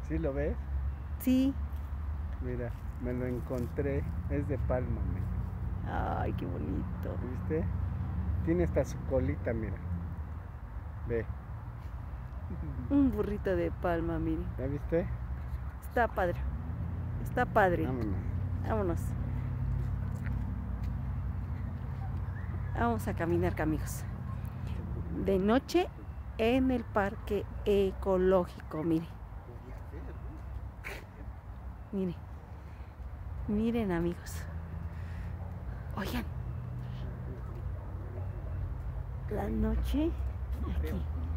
¿Sí lo ves? Sí. Mira, me lo encontré. Es de palma, mira. Ay, qué bonito. ¿Viste? Tiene hasta su colita, mira. Ve. Un burrito de palma, mire. ¿Ya viste? Está padre. Está padre. Vámonos. Vámonos. Vamos a caminar, amigos. De noche en el parque ecológico, mire. Mire. Miren, amigos. Oigan. La noche aquí.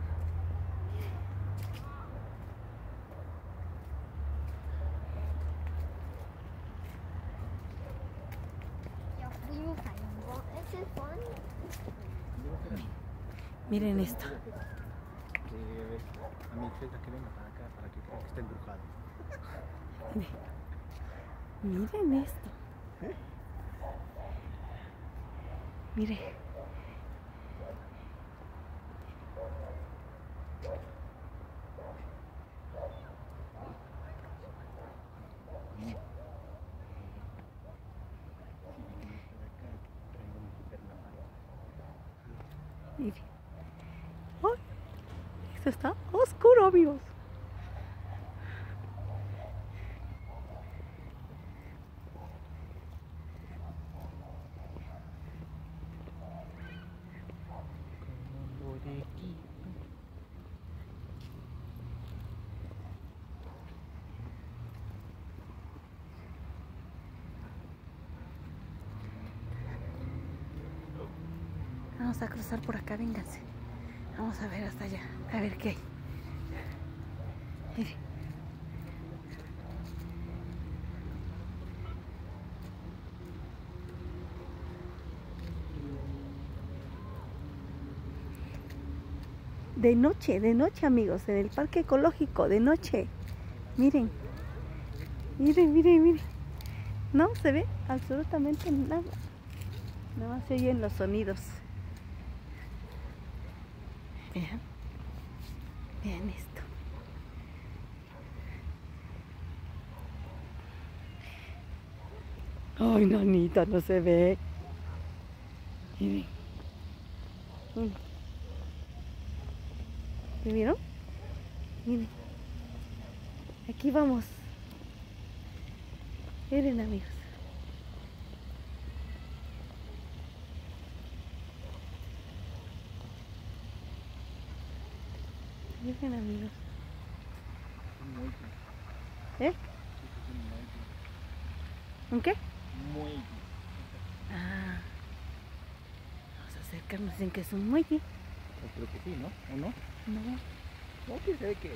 Miren esto. A mi hija que venga para acá para que crea que está embrujado. Miren esto. Mire. Mire. ¡Ay! Esto está oscuro, amigos. Vamos a cruzar por acá, vénganse. Vamos a ver hasta allá, a ver qué hay. Mire. De noche, amigos, en el parque ecológico, de noche. Miren, miren, miren, miren. No se ve absolutamente nada. Nada más se oyen los sonidos. Vean, vean esto. Ay, nanita, no se ve. Miren. ¿Me vieron? Miren. Aquí vamos. Miren, amigos. Miren, amigos. ¿Eh? ¿Un qué? Muelle. Ah. Vamos a acercarnos. Dicen que es un muelle. Creo que sí, ¿no? ¿O no? No. No, que se ve que es.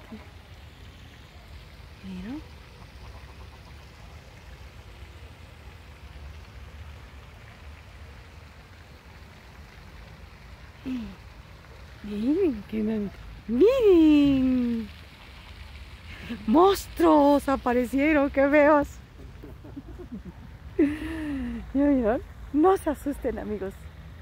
¿Vieron? Miren, qué bonito. Miren. Monstruos aparecieron, qué feos. ¿Ya vieron? No se asusten, amigos.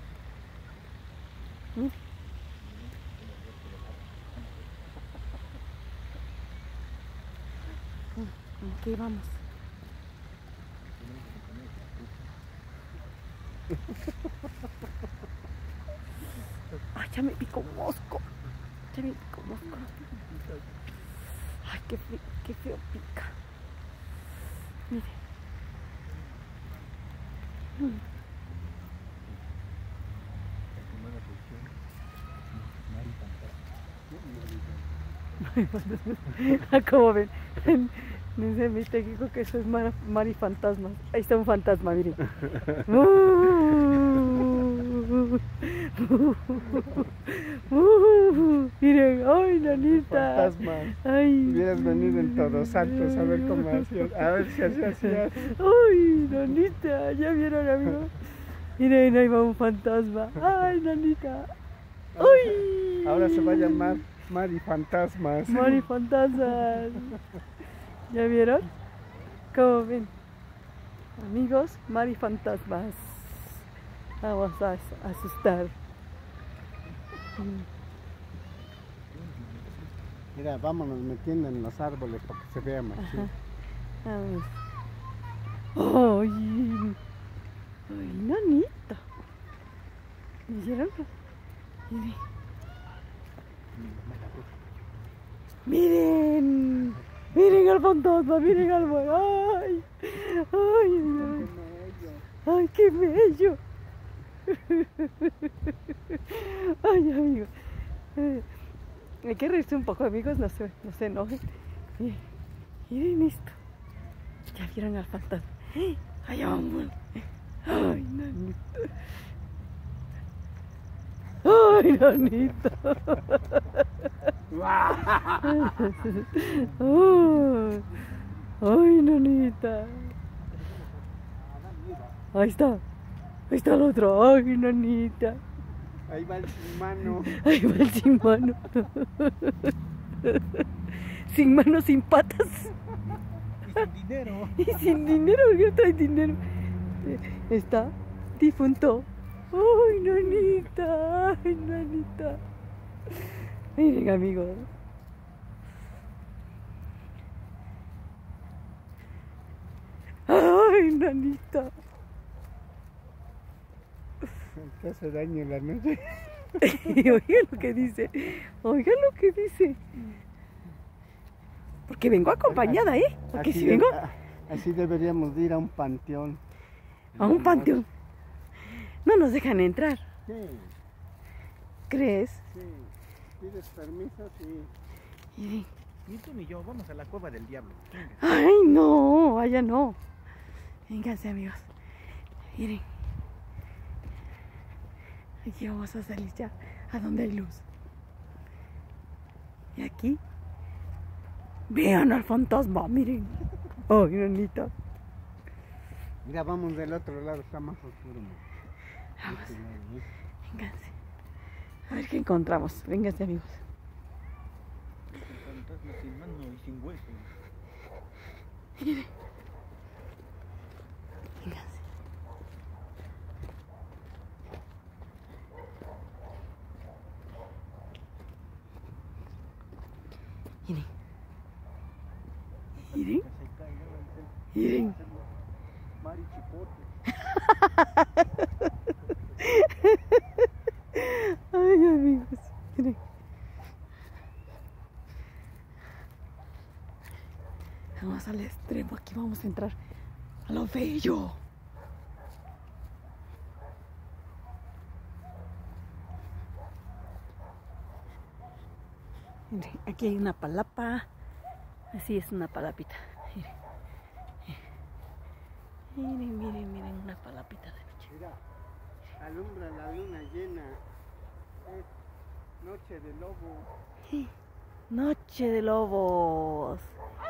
Aquí vamos. Ay, ya me picó un mosco. Ya me picó un mosco. Ay, qué feo pica. Mire. Como ven, dice mi técnico que eso es marifantasmas. Ahí está un fantasma, miren. Miren, ay, nanita. Fantasma. Ay. Hubieras venido en Todos Santos a ver cómo hacías. A ver si hacías. Ay, nanita, ¿ya vieron, amigos? Miren, ahí va un fantasma. Ay, nanita. Uy. Ahora se va a llamar Marifantasmas. Marifantasmas. ¿Ya vieron? ¿Cómo ven? Amigos, marifantasmas. Vamos a asustar. Mira, vámonos metiendo en los árboles para que se vea más chido. Vamos. ¡Ay! ¡Ay, nanita! ¿Me hicieron? Miren, miren al fantasma, miren al mar. ¡Ay! ¡Ay! ¡Ay, qué bello! ¡Ay, amigos! Hay que reírse un poco, amigos, no se enojen. Miren esto. Ya vieron al fantasma. ¡Ay, vamos! ¡Ay, nanita! ¡Ay, nanita! ¡Ay, nanita! Ahí está el otro. ¡Ay, nanita! Ahí va el sin mano. Ahí va el sin mano. Sin manos, sin patas. Y sin dinero. Y sin dinero, porque no trae dinero. Está difunto. ¡Ay, nanita! ¡Ay, nanita! Miren, amigos. ¡Ay, nanita! Te hace daño en la noche. Oigan lo que dice. Oigan lo que dice. Porque vengo acompañada, ¿eh? Porque si vengo... Así deberíamos de ir a un panteón. A un panteón. No nos dejan entrar. Sí. ¿Crees? Sí. Pides permiso, sí. Y... Ni tú ni yo, vamos a la cueva del diablo. Venga. Ay, no, allá no. Vénganse, amigos. Miren. Aquí vamos a salir ya a donde hay luz. Y aquí. Vean al fantasma, miren. Ay, nanita. Mira, vamos del otro lado, está más oscuro. Vamos. Vénganse. A ver qué encontramos. Vénganse, amigos. Un fantasma sin mano y sin hueso. Miren. Vénganse. Miren. Miren. Miren. Mari Chipote. Ay, amigos. Miren. Vamos al extremo. Aquí vamos a entrar a lo bello. Miren, aquí hay una palapa. Así es una palapita. Miren. Miren, miren, una palapita de noche. Mira, alumbra la luna llena. Es noche de lobo. Noche de lobos.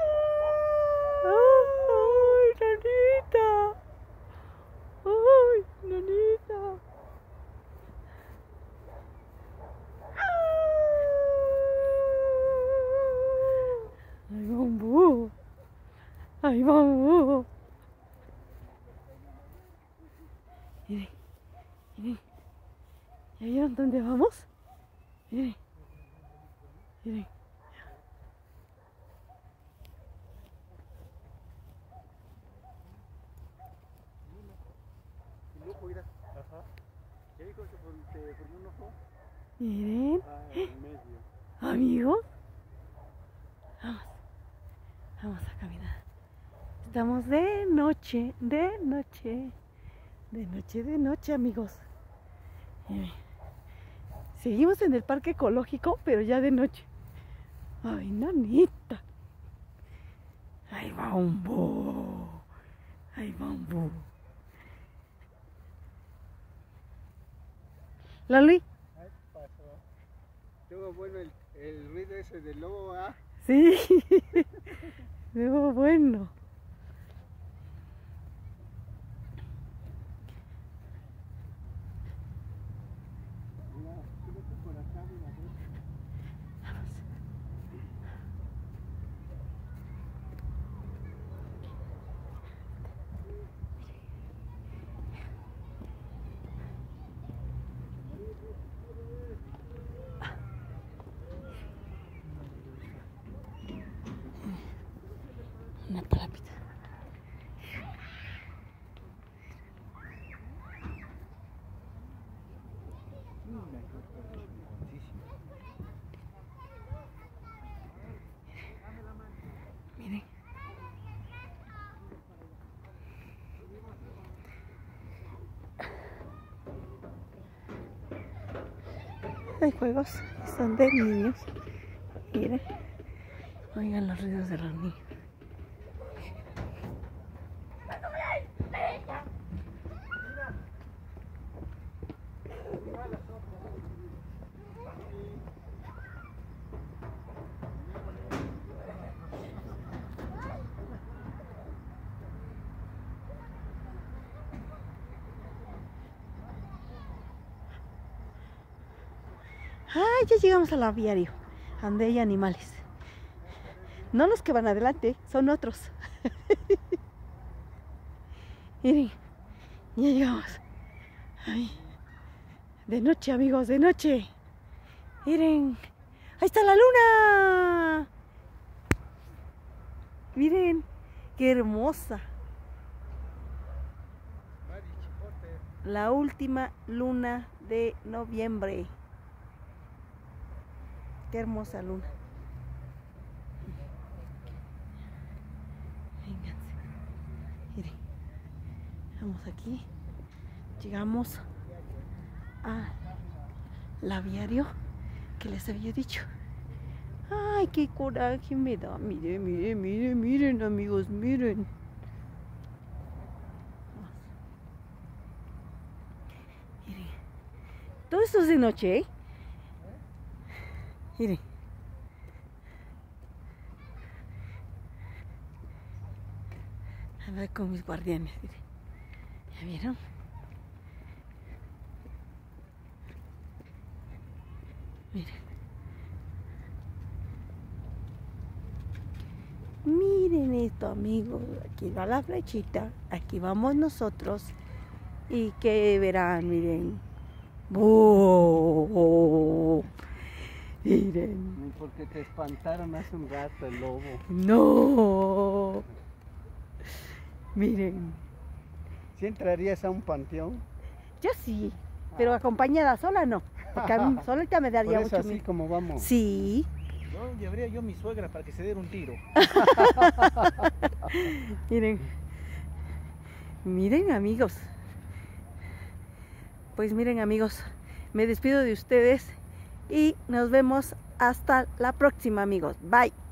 ¡Ay, nanita! ¡Ay, nanita! ¡Ahí va un búho! ¡Ahí va un búho! Miren, miren. ¿Ya vieron dónde vamos? Miren, miren. El ojo, mira. Ajá. ¿Qué dijo que te formó un ojo? Miren. En medio. Amigos, vamos a caminar. Estamos de noche, amigos. Miren. Seguimos en el parque ecológico, pero ya de noche. Ay, nanita. Ahí va un búho. Ahí va un búho. Lali. Ahí pasó. Estuvo bueno el ruido ese del lobo, ¿ah? Sí. Estuvo bueno. Mira, súbete por acá, mira, ¿ves? Una palapita. Miren. Hay juegos que son de niños. Miren. Oigan los ruidos de los niños. ¡Ay! Ya llegamos al aviario, donde hay animales. No los que van adelante, son otros. Miren, ya llegamos. Ay, de noche, amigos, de noche. Miren, ahí está la luna. Miren, qué hermosa. La última luna de noviembre. Qué hermosa luna. Vénganse. Miren. Vamos aquí. Llegamos al aviario que les había dicho. Ay, qué coraje me da. Miren, miren, miren, miren, amigos, miren. Miren. Todo esto es de noche, ¿eh? Miren. A ver con mis guardianes, miren. ¿Ya vieron? Miren. Miren esto, amigos. Aquí va la flechita. Aquí vamos nosotros. Y que verán, miren. ¡Oh! Miren. Porque te espantaron hace un rato el lobo. No. Miren. ¿Sí entrarías a un panteón? Yo sí, pero acompañada, sola no. Porque a mí solita me daría Por eso mucho así miedo. como vamos. Sí. Yo llevaría yo a mi suegra para que se diera un tiro. Miren. Miren, amigos. Pues miren, amigos, me despido de ustedes y nos vemos hasta la próxima, amigos. Bye.